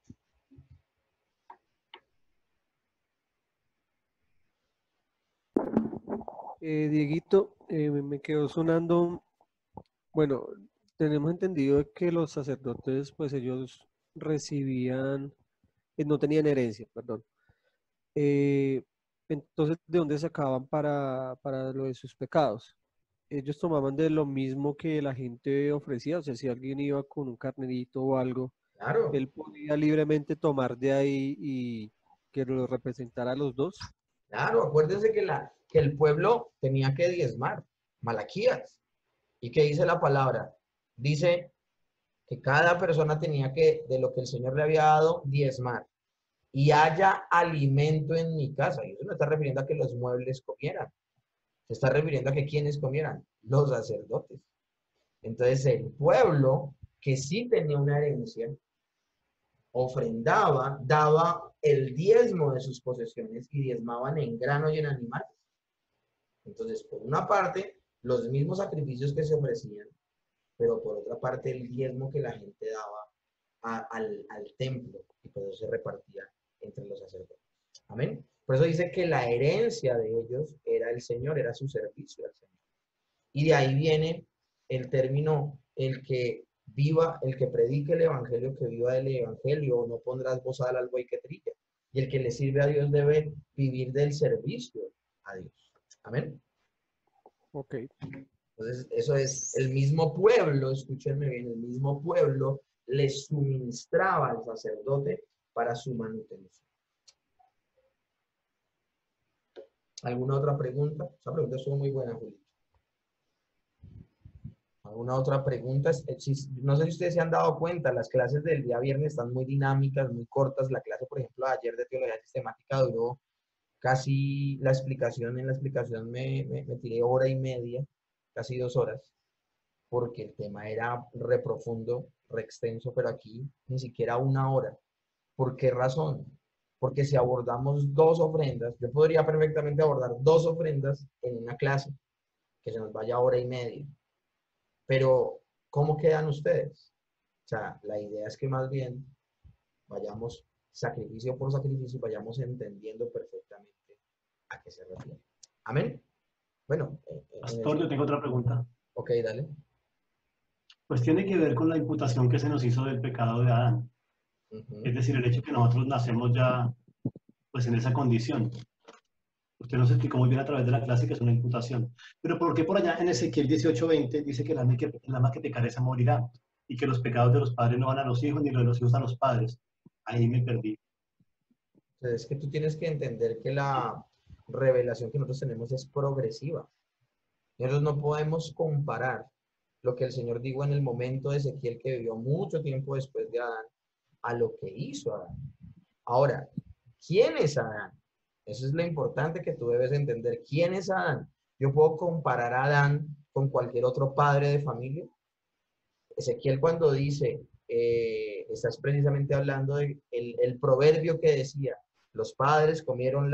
Dieguito, me quedó sonando, bueno, tenemos entendido que los sacerdotes, pues ellos recibían, no tenían herencia, perdón. Eh, entonces, ¿de dónde sacaban para lo de sus pecados? Ellos tomaban de lo mismo que la gente ofrecía, o sea, si alguien iba con un carnerito o algo, Claro. él podía libremente tomar de ahí y que lo representara a los dos. Claro, acuérdense que el pueblo tenía que diezmar, Malaquías. ¿Y qué dice la palabra? Dice que cada persona tenía que, de lo que el Señor le había dado, diezmar. Y haya alimento en mi casa. Y eso no está refiriendo a que los muebles comieran. Se está refiriendo a que quienes comieran, los sacerdotes. Entonces el pueblo, que sí tenía una herencia, ofrendaba, daba el diezmo de sus posesiones y diezmaban en grano y en animales. Entonces, por una parte, los mismos sacrificios que se ofrecían, pero por otra parte, el diezmo que la gente daba al templo y por eso se repartía entre los sacerdotes. Amén. Por eso dice que la herencia de ellos era el Señor, era su servicio al Señor. Y de ahí viene el término, el que viva, el que predique el evangelio, que viva el evangelio, no pondrás bozal al buey que trilla. Y el que le sirve a Dios debe vivir del servicio a Dios. Amén. Ok. Entonces, eso es el mismo pueblo, escúchenme bien, el mismo pueblo le suministraba al sacerdote para su manutención. ¿Alguna otra pregunta? Esa pregunta estuvo muy buena, Julito. ¿Alguna otra pregunta? No sé si ustedes se han dado cuenta, las clases del día viernes están muy dinámicas, muy cortas. La clase, por ejemplo, de ayer de teología sistemática duró casi la explicación. En la explicación me tiré hora y media, casi 2 horas, porque el tema era re profundo re extenso, pero aquí ni siquiera una hora. ¿Por qué razón? Porque si abordamos dos ofrendas, yo podría perfectamente abordar dos ofrendas en una clase, que se nos vaya hora y media. Pero, ¿cómo quedan ustedes? O sea, la idea es que más bien vayamos sacrificio por sacrificio y vayamos entendiendo perfectamente a qué se refiere. Amén. Bueno, Pastor, yo tengo otra pregunta. ok, dale. Pues tiene que ver con la imputación que se nos hizo del pecado de Adán. Es decir, el hecho que nosotros nacemos ya pues en esa condición. Usted nos explicó muy bien a través de la clase que es una imputación. Pero ¿por qué por allá en Ezequiel 18:20 dice que el alma que pecare esa morirá? Y que los pecados de los padres no van a los hijos, ni los de los hijos a los padres. Ahí me perdí. Entonces, es que tú tienes que entender que la revelación que nosotros tenemos es progresiva. Nosotros no podemos comparar lo que el Señor dijo en el momento de Ezequiel, que vivió mucho tiempo después de Adán, a lo que hizo Adán. Ahora, ¿quién es Adán? Eso es lo importante que tú debes entender. ¿Quién es Adán? Yo puedo comparar a Adán con cualquier otro padre de familia. Ezequiel cuando dice, estás precisamente hablando de el proverbio que decía, los padres comieron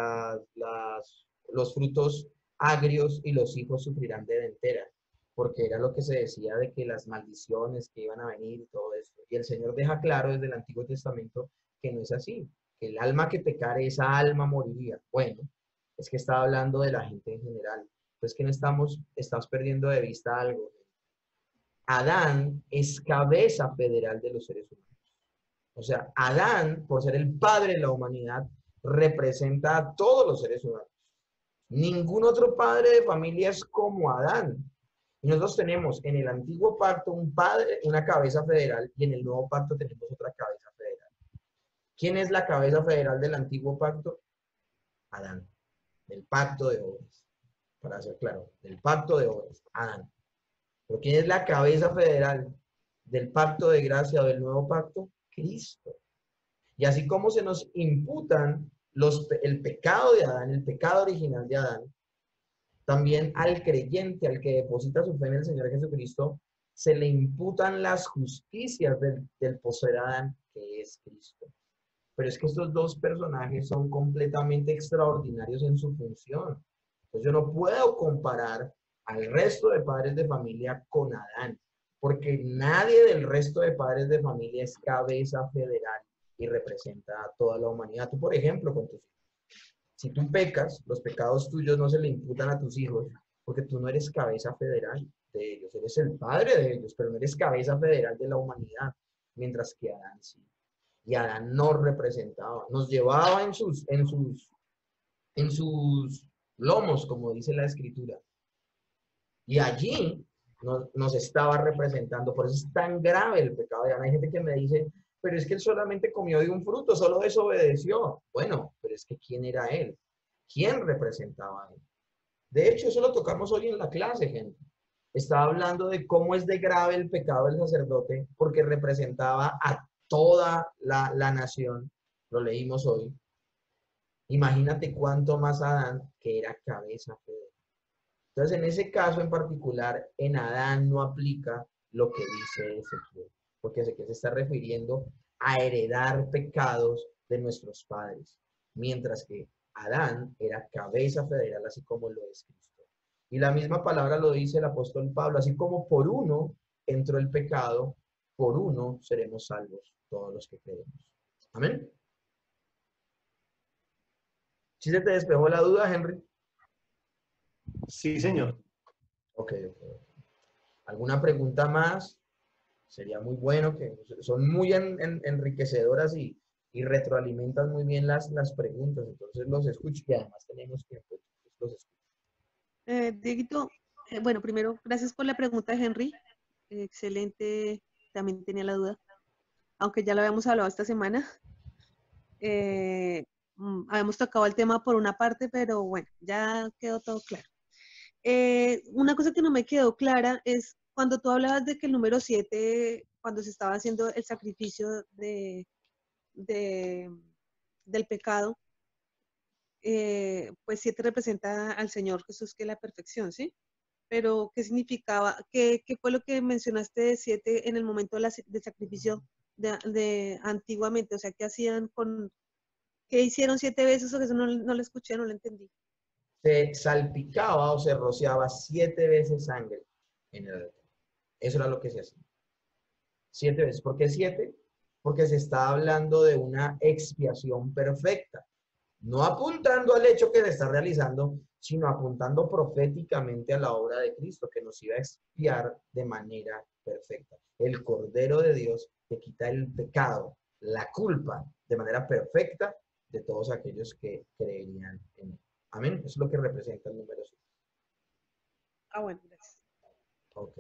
los frutos agrios y los hijos sufrirán de dentera, porque era lo que se decía de que las maldiciones que iban a venir y todo esto. Y el Señor deja claro desde el Antiguo Testamento que no es así, que el alma que pecare, esa alma moriría. Bueno, es que está hablando de la gente en general. Pues que no estamos perdiendo de vista algo. Adán es cabeza federal de los seres humanos. O sea, Adán, por ser el padre de la humanidad, representa a todos los seres humanos. Ningún otro padre de familia es como Adán. Y nosotros tenemos en el antiguo pacto un padre, una cabeza federal, y en el nuevo pacto tenemos otra cabeza federal. ¿Quién es la cabeza federal del antiguo pacto? Adán, del pacto de obras. Para ser claro, del pacto de obras, Adán. ¿Pero quién es la cabeza federal del pacto de gracia o del nuevo pacto? Cristo. Y así como se nos imputan el pecado de Adán, el pecado original de Adán, también al creyente, al que deposita su fe en el Señor Jesucristo, se le imputan las justicias del poseer Adán, que es Cristo. Pero es que estos dos personajes son completamente extraordinarios en su función. Entonces yo no puedo comparar al resto de padres de familia con Adán, porque nadie del resto de padres de familia es cabeza federal y representa a toda la humanidad. Tú, por ejemplo, con tus hijos. Si tú pecas, los pecados tuyos no se le imputan a tus hijos, porque tú no eres cabeza federal de ellos, eres el padre de ellos, pero no eres cabeza federal de la humanidad, mientras que Adán sí. Y Adán nos representaba, nos llevaba en sus lomos, como dice la Escritura. Y allí nos estaba representando. Por eso es tan grave el pecado de Adán. Hay gente que me dice, pero es que él solamente comió de un fruto, solo desobedeció. Bueno, pero es que ¿quién era él? ¿Quién representaba a él? De hecho, eso lo tocamos hoy en la clase, gente. Estaba hablando de cómo es de grave el pecado del sacerdote, porque representaba a toda la nación. Lo leímos hoy. Imagínate cuánto más Adán, que era cabeza federal. Entonces, en ese caso en particular, en Adán no aplica lo que dice Ezequiel, porque Ezequiel se está refiriendo a heredar pecados de nuestros padres, mientras que Adán era cabeza federal, así como lo es Cristo. Y la misma palabra lo dice el apóstol Pablo, así como por uno entró el pecado, por uno seremos salvos todos los que creemos. Amén. ¿Sí se te despejó la duda, Henry? Sí, señor. Ok. ¿Alguna pregunta más? Sería muy bueno, que son muy enriquecedoras y retroalimentan muy bien las preguntas. Entonces los escucho y además tenemos que pues, los escucho. Dieguito, bueno, primero, gracias por la pregunta, Henry. Excelente, también tenía la duda, aunque ya lo habíamos hablado esta semana. Habíamos tocado el tema por una parte, pero bueno, ya quedó todo claro. Una cosa que no me quedó clara es cuando tú hablabas de que el número 7, cuando se estaba haciendo el sacrificio del pecado, pues 7 representa al Señor Jesús, que es la perfección, ¿sí? pero ¿qué significaba? ¿Qué fue lo que mencionaste de 7 en el momento del sacrificio de antiguamente? O sea, ¿qué hacían qué hicieron 7 veces? O que eso no lo escuché, no lo entendí. Se salpicaba o se rociaba 7 veces sangre en el altar. Eso era lo que se hacía. 7 veces. ¿Por qué 7? Porque se está hablando de una expiación perfecta. No apuntando al hecho que se está realizando, sino apuntando proféticamente a la obra de Cristo, que nos iba a expiar de manera perfecta. El Cordero de Dios que quita el pecado, la culpa, de manera perfecta de todos aquellos que creerían en él. Amén. Eso es lo que representa el número 7. Bueno, gracias. Ok.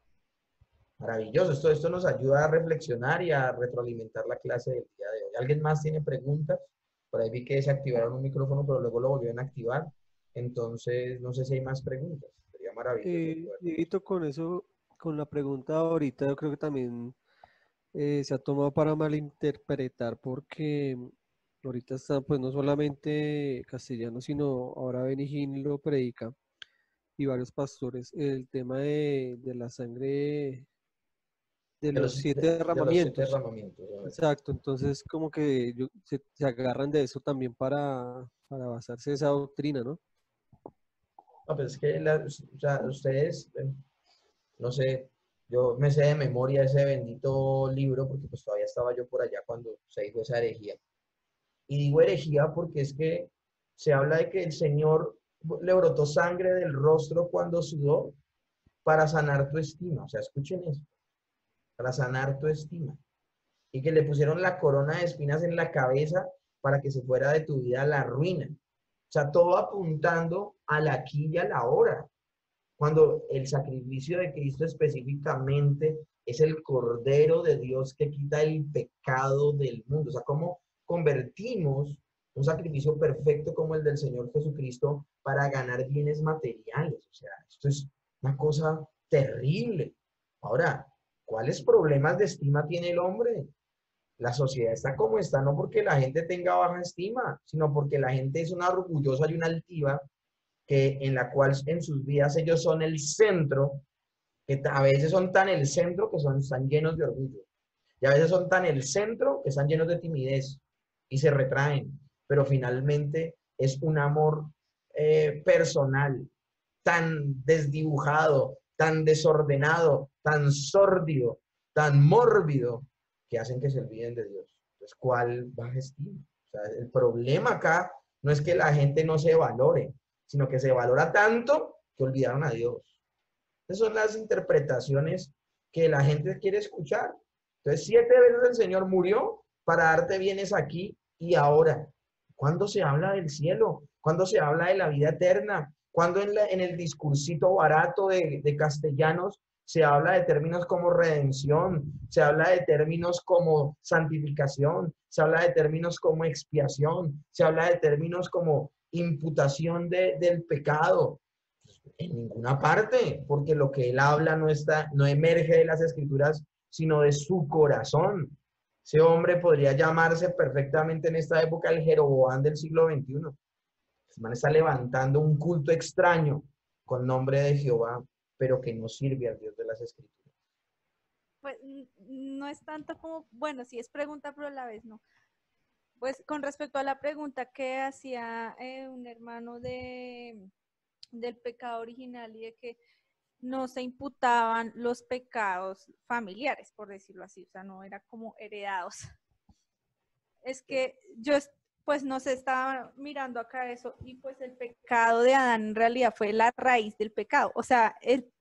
Maravilloso. Esto nos ayuda a reflexionar y a retroalimentar la clase del día de hoy. ¿Alguien más tiene preguntas? Por ahí vi que desactivaron un micrófono, pero luego lo volvieron a activar. Entonces, no sé si hay más preguntas. Sería maravilloso. Dieguito, con eso, con la pregunta ahorita, yo creo que también se ha tomado para malinterpretar porque ahorita está, pues no solamente castellano, sino ahora Benny Hinn lo predica y varios pastores, el tema de la sangre de los 7 de los 7 derramamientos. derramamientos. Exacto, entonces como que se agarran de eso también para basarse en esa doctrina, ¿no? No, pues es que o sea, ustedes, no sé, yo me sé de memoria ese bendito libro porque pues todavía estaba yo por allá cuando se dijo esa herejía. Y digo herejía porque es que se habla de que el Señor le brotó sangre del rostro cuando sudó para sanar tu estima. O sea, escuchen eso, para sanar tu estima. Y que le pusieron la corona de espinas en la cabeza para que se fuera de tu vida la ruina. O sea, todo apuntando al aquí y a la ahora. Cuando el sacrificio de Cristo específicamente es el Cordero de Dios que quita el pecado del mundo. O sea, cómo convertimos un sacrificio perfecto como el del Señor Jesucristo para ganar bienes materiales. O sea, esto es una cosa terrible. Ahora, ¿cuáles problemas de estima tiene el hombre? La sociedad está como está, no porque la gente tenga baja estima, sino porque la gente es una orgullosa y una altiva en la cual en sus vidas ellos son el centro, que a veces son tan el centro que están llenos de orgullo. Y a veces son tan el centro que están llenos de timidez y se retraen. Pero finalmente es un amor personal tan desdibujado, tan desordenado, tan sórdido, tan mórbido, que hacen que se olviden de Dios. Entonces, ¿cuál baja estima? O sea, el problema acá no es que la gente no se valore, sino que se valora tanto que olvidaron a Dios. Esas son las interpretaciones que la gente quiere escuchar. Entonces, 7 veces el Señor murió para darte bienes aquí y ahora. ¿Cuándo se habla del cielo? ¿Cuándo se habla de la vida eterna? ¿Cuándo en el discursito barato de castellanos se habla de términos como redención? Se habla de términos como santificación. Se habla de términos como expiación. Se habla de términos como imputación del pecado. En ninguna parte, porque lo que él habla no emerge de las escrituras, sino de su corazón. Ese hombre podría llamarse perfectamente en esta época el Jeroboam del siglo XXI. El man está levantando un culto extraño con nombre de Jehová, pero que no sirve al Dios de las escrituras. Pues no es tanto como, bueno, sí es pregunta, pero a la vez no. Pues con respecto a la pregunta que hacía un hermano del pecado original y de que no se imputaban los pecados familiares, por decirlo así, o sea, no era como heredados. Es que yo, pues no sé, estaba mirando acá eso y pues el pecado de Adán en realidad fue la raíz del pecado, o sea,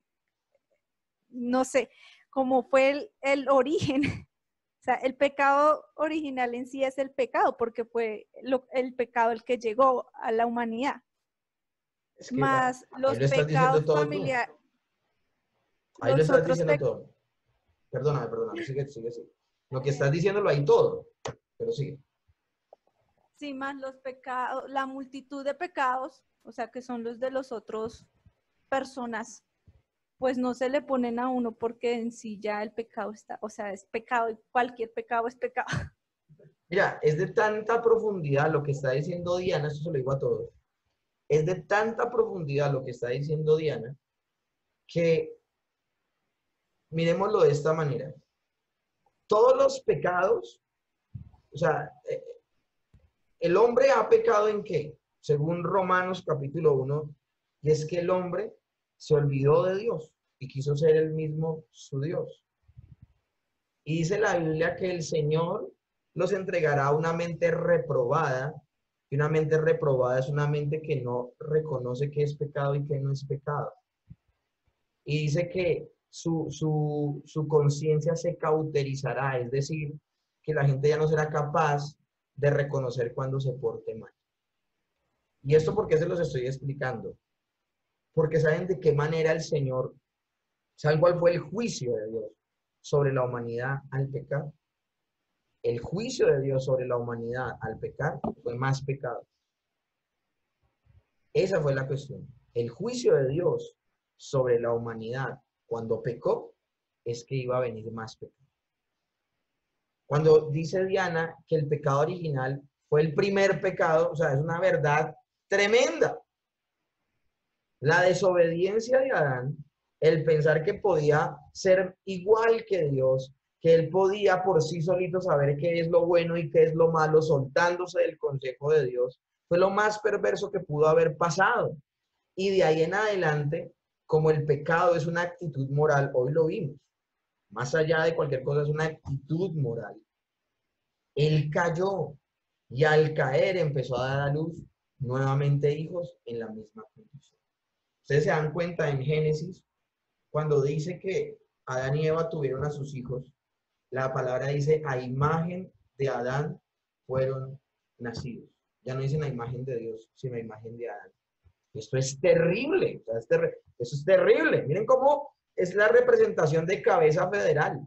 no sé, cómo fue el origen. O sea, el pecado original en sí es el pecado, porque fue el pecado el que llegó a la humanidad. Es que más los pecados familiares. Ahí lo estás diciendo todo. Perdóname, sigue. Lo que estás diciéndolo ahí todo, pero sigue. Sí, más los pecados, la multitud de pecados, o sea, que son los de los otros personas, pues no se le ponen a uno porque en sí ya el pecado está, o sea, es pecado y cualquier pecado es pecado. Mira, es de tanta profundidad lo que está diciendo Diana, esto se lo digo a todos, es de tanta profundidad lo que está diciendo Diana, que, miremoslo de esta manera, todos los pecados, o sea, el hombre ha pecado ¿en qué? Según Romanos capítulo 1, y es que el hombre se olvidó de Dios y quiso ser él mismo su Dios. Y dice la Biblia que el Señor los entregará a una mente reprobada, y una mente reprobada es una mente que no reconoce qué es pecado y qué no es pecado. Y dice que su conciencia se cauterizará, es decir, que la gente ya no será capaz de reconocer cuando se porte mal. ¿Y esto por qué se los estoy explicando? Porque saben de qué manera el Señor, ¿saben cuál fue el juicio de Dios sobre la humanidad al pecar? El juicio de Dios sobre la humanidad al pecar fue más pecado. Esa fue la cuestión. El juicio de Dios sobre la humanidad cuando pecó es que iba a venir más pecado. Cuando dice Diana que el pecado original fue el primer pecado, o sea, es una verdad tremenda. La desobediencia de Adán, el pensar que podía ser igual que Dios, que él podía por sí solito saber qué es lo bueno y qué es lo malo, soltándose del consejo de Dios, fue lo más perverso que pudo haber pasado. Y de ahí en adelante, como el pecado es una actitud moral, hoy lo vimos, más allá de cualquier cosa, es una actitud moral. Él cayó y al caer empezó a dar a luz nuevamente hijos en la misma condición. Ustedes se dan cuenta en Génesis, cuando dice que Adán y Eva tuvieron a sus hijos, la palabra dice, a imagen de Adán fueron nacidos. Ya no dicen a imagen de Dios, sino a imagen de Adán. Esto es terrible, o sea, eso es terrible. Miren cómo es la representación de cabeza federal.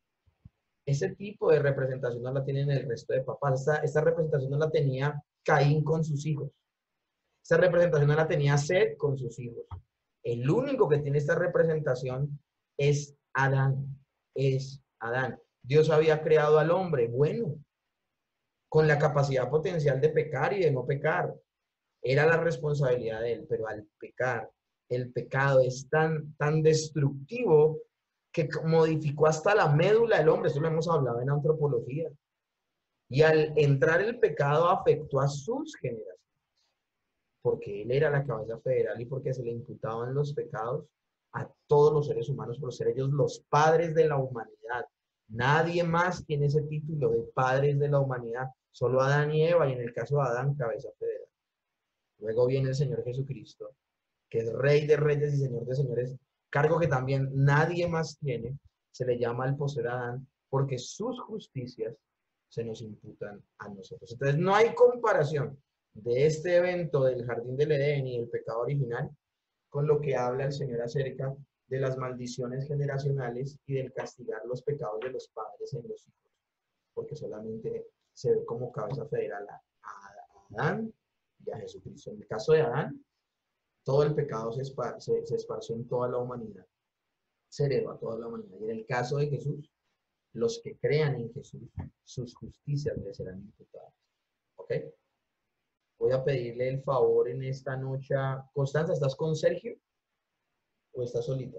Ese tipo de representación no la tienen el resto de papás. Esta representación no la tenía Caín con sus hijos. Esta representación no la tenía Set con sus hijos. El único que tiene esta representación es Adán. Es Adán. Dios había creado al hombre bueno, con la capacidad potencial de pecar y de no pecar. Era la responsabilidad de él, pero al pecar, el pecado es tan destructivo que modificó hasta la médula del hombre. Eso lo hemos hablado en antropología. Y al entrar el pecado afectó a sus generaciones, porque él era la cabeza federal y porque se le imputaban los pecados a todos los seres humanos por ser ellos los padres de la humanidad. Nadie más tiene ese título de padres de la humanidad, solo Adán y Eva, y en el caso de Adán, cabeza federal. Luego viene el Señor Jesucristo, que es Rey de Reyes y Señor de Señores, cargo que también nadie más tiene. Se le llama el poseer Adán, porque sus justicias se nos imputan a nosotros. Entonces no hay comparación de este evento del Jardín del Edén y el pecado original con lo que habla el Señor acerca de las maldiciones generacionales y del castigar los pecados de los padres en los hijos, porque solamente se ve como cabeza federal a Adán y a Jesucristo. En el caso de Adán, todo el pecado se esparció en toda la humanidad, se heredó a toda la humanidad. Y en el caso de Jesús, los que crean en Jesús, sus justicias les serán imputadas. ¿Ok? Voy a pedirle el favor en esta noche. Constanza, ¿estás con Sergio? ¿O estás solita?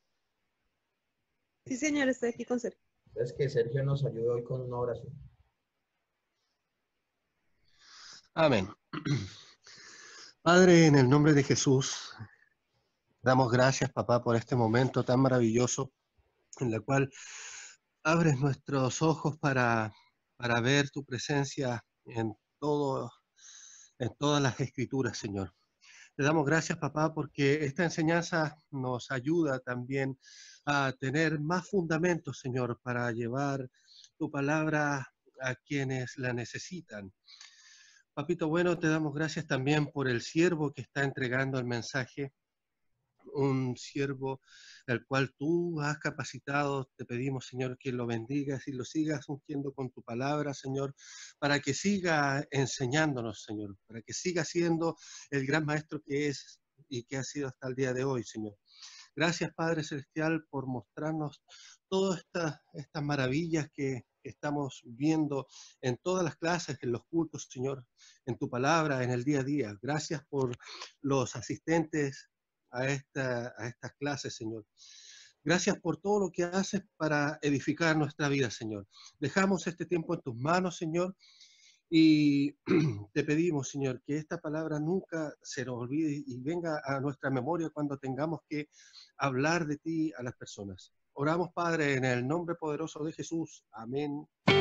Sí, señor, estoy aquí con Sergio. Entonces, que Sergio nos ayude hoy con una oración. Amén. Padre, en el nombre de Jesús, damos gracias, papá, por este momento tan maravilloso en el cual abres nuestros ojos para ver tu presencia en todas las escrituras, Señor. Te damos gracias, papá, porque esta enseñanza nos ayuda también a tener más fundamentos, Señor, para llevar tu palabra a quienes la necesitan. Papito bueno, te damos gracias también por el siervo que está entregando el mensaje, un siervo al cual tú has capacitado. Te pedimos, Señor, que lo bendigas y lo sigas ungiendo con tu palabra, Señor, para que siga enseñándonos, Señor, para que siga siendo el gran maestro que es y que ha sido hasta el día de hoy, Señor. Gracias, Padre Celestial, por mostrarnos todas estas maravillas que estamos viendo en todas las clases, en los cultos, Señor, en tu palabra, en el día a día. Gracias por los asistentes a estas clases, Señor. Gracias por todo lo que haces para edificar nuestra vida, Señor. Dejamos este tiempo en tus manos, Señor, y te pedimos, Señor, que esta palabra nunca se nos olvide y venga a nuestra memoria cuando tengamos que hablar de ti a las personas. Oramos, Padre, en el nombre poderoso de Jesús. Amén.